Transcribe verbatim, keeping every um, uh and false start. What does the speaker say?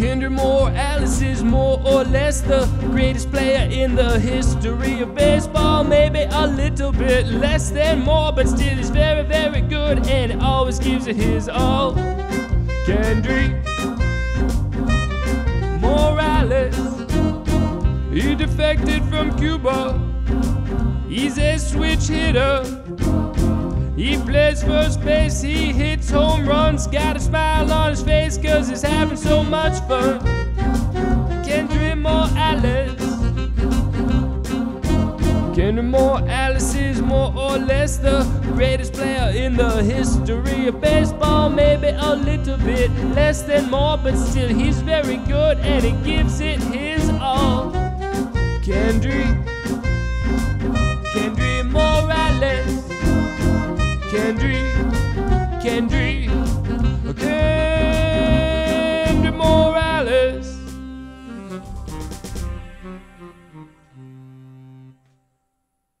Kendrick Morales is more or less the greatest player in the history of baseball. Maybe a little bit less than more, but still he's very, very good, and he always gives it his all. Kendrick Morales, he defected from Cuba. He's a switch hitter. He plays first base, he hits home runs. Got a smile on his face cause he's having so much fun. Kendrick Morales. Kendrick Morales is more or less the greatest player in the history of baseball. Maybe a little bit less than more, but still he's very good and he gives it his all. Kendrick Kendrick Morales. Kendrick, Kendrick